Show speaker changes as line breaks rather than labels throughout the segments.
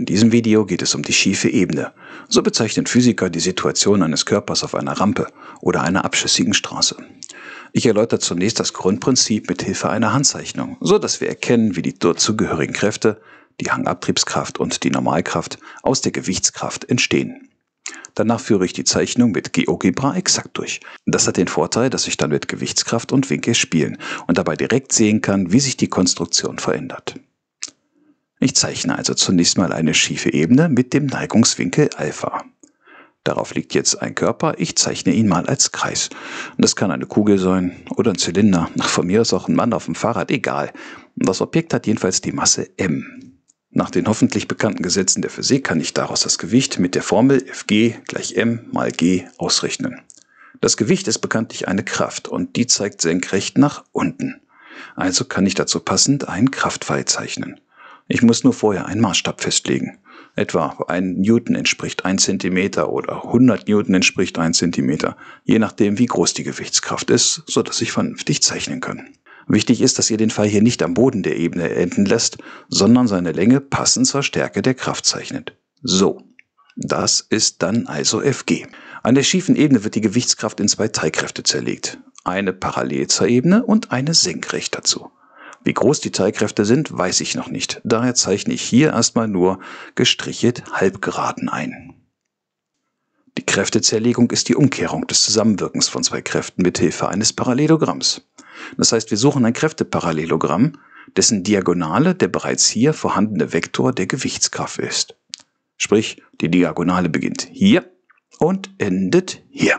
In diesem Video geht es um die schiefe Ebene. So bezeichnen Physiker die Situation eines Körpers auf einer Rampe oder einer abschüssigen Straße. Ich erläutere zunächst das Grundprinzip mit Hilfe einer Handzeichnung, so dass wir erkennen, wie die dazugehörigen Kräfte, die Hangabtriebskraft und die Normalkraft, aus der Gewichtskraft entstehen. Danach führe ich die Zeichnung mit GeoGebra exakt durch. Das hat den Vorteil, dass ich dann mit Gewichtskraft und Winkel spielen und dabei direkt sehen kann, wie sich die Konstruktion verändert. Ich zeichne also zunächst mal eine schiefe Ebene mit dem Neigungswinkel Alpha. Darauf liegt jetzt ein Körper, ich zeichne ihn mal als Kreis. Das kann eine Kugel sein oder ein Zylinder, von mir aus auch ein Mann auf dem Fahrrad, egal. Das Objekt hat jedenfalls die Masse m. Nach den hoffentlich bekannten Gesetzen der Physik kann ich daraus das Gewicht mit der Formel Fg = m mal g ausrechnen. Das Gewicht ist bekanntlich eine Kraft und die zeigt senkrecht nach unten. Also kann ich dazu passend einen Kraftpfeil zeichnen. Ich muss nur vorher einen Maßstab festlegen. Etwa 1 Newton entspricht 1 cm oder 100 Newton entspricht 1 cm, je nachdem wie groß die Gewichtskraft ist, sodass ich vernünftig zeichnen kann. Wichtig ist, dass ihr den Pfeil hier nicht am Boden der Ebene enden lässt, sondern seine Länge passend zur Stärke der Kraft zeichnet. So, das ist dann also Fg. An der schiefen Ebene wird die Gewichtskraft in 2 Teilkräfte zerlegt. Eine parallel zur Ebene und eine senkrecht dazu. Wie groß die Teilkräfte sind, weiß ich noch nicht. Daher zeichne ich hier erstmal nur gestrichelt Halbgeraden ein. Die Kräftezerlegung ist die Umkehrung des Zusammenwirkens von 2 Kräften mit Hilfe eines Parallelogramms. Das heißt, wir suchen ein Kräfteparallelogramm, dessen Diagonale der bereits hier vorhandene Vektor der Gewichtskraft ist. Sprich, die Diagonale beginnt hier und endet hier.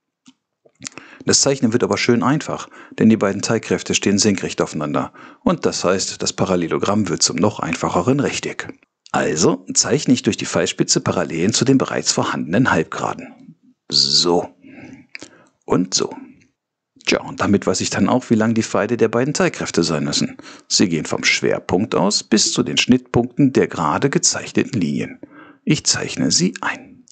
Das Zeichnen wird aber schön einfach, denn die beiden Teilkräfte stehen senkrecht aufeinander und das heißt, das Parallelogramm wird zum noch einfacheren Rechteck. Also zeichne ich durch die Pfeilspitze Parallelen zu den bereits vorhandenen Halbgeraden. So und so. Tja, und damit weiß ich dann auch, wie lang die Pfeile der beiden Teilkräfte sein müssen. Sie gehen vom Schwerpunkt aus bis zu den Schnittpunkten der gerade gezeichneten Linien. Ich zeichne sie ein.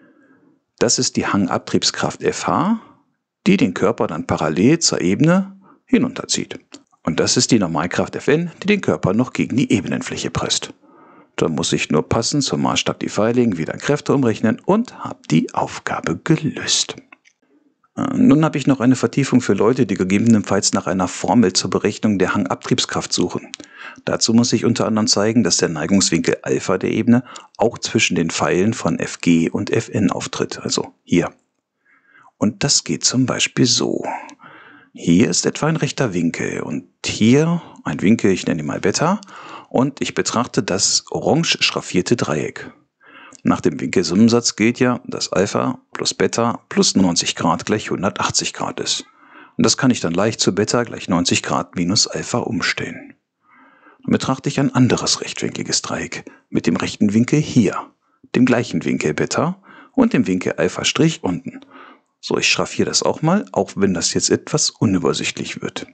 Das ist die Hangabtriebskraft Fh, die den Körper dann parallel zur Ebene hinunterzieht. Und das ist die Normalkraft Fn, die den Körper noch gegen die Ebenenfläche presst. Dann muss ich nur passend zum Maßstab die Pfeile legen, wieder Kräfte umrechnen und habe die Aufgabe gelöst. Nun habe ich noch eine Vertiefung für Leute, die gegebenenfalls nach einer Formel zur Berechnung der Hangabtriebskraft suchen. Dazu muss ich unter anderem zeigen, dass der Neigungswinkel Alpha der Ebene auch zwischen den Pfeilen von Fg und Fn auftritt, also hier. Und das geht zum Beispiel so. Hier ist etwa ein rechter Winkel und hier ein Winkel, ich nenne ihn mal Beta, und ich betrachte das orange schraffierte Dreieck. Nach dem Winkelsummensatz gilt ja, dass Alpha plus Beta plus 90 Grad gleich 180 Grad ist. Und das kann ich dann leicht zu Beta gleich 90 Grad minus Alpha umstellen. Dann betrachte ich ein anderes rechtwinkliges Dreieck mit dem rechten Winkel hier, dem gleichen Winkel Beta und dem Winkel Alpha' unten. So, ich schraffiere das auch mal, auch wenn das jetzt etwas unübersichtlich wird.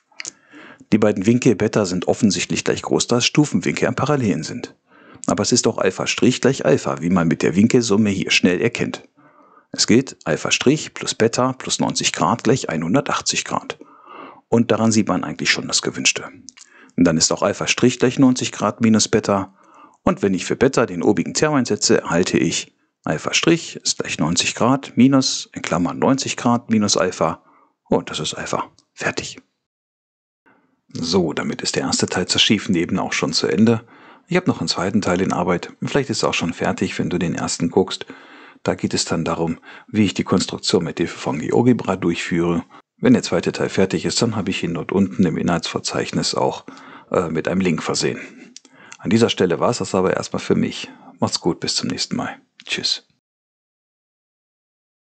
Die beiden Winkel Beta sind offensichtlich gleich groß, da es Stufenwinkel am Parallelen sind. Aber es ist auch Alpha' gleich Alpha, wie man mit der Winkelsumme hier schnell erkennt. Es gilt Alpha' plus Beta plus 90 Grad gleich 180 Grad. Und daran sieht man eigentlich schon das Gewünschte. Und dann ist auch Alpha' gleich 90 Grad minus Beta. Und wenn ich für Beta den obigen Term einsetze, erhalte ich Alpha' ist gleich 90 Grad minus, in Klammern 90 Grad minus Alpha. Und das ist Alpha. Fertig. So, damit ist der erste Teil zur schiefen Ebene auch schon zu Ende. Ich habe noch einen zweiten Teil in Arbeit. Vielleicht ist er auch schon fertig, wenn du den ersten guckst. Da geht es dann darum, wie ich die Konstruktion mit Hilfe von GeoGebra durchführe. Wenn der zweite Teil fertig ist, dann habe ich ihn dort unten im Inhaltsverzeichnis auch mit einem Link versehen. An dieser Stelle war es das aber erstmal für mich. Macht's gut, bis zum nächsten Mal. Tschüss.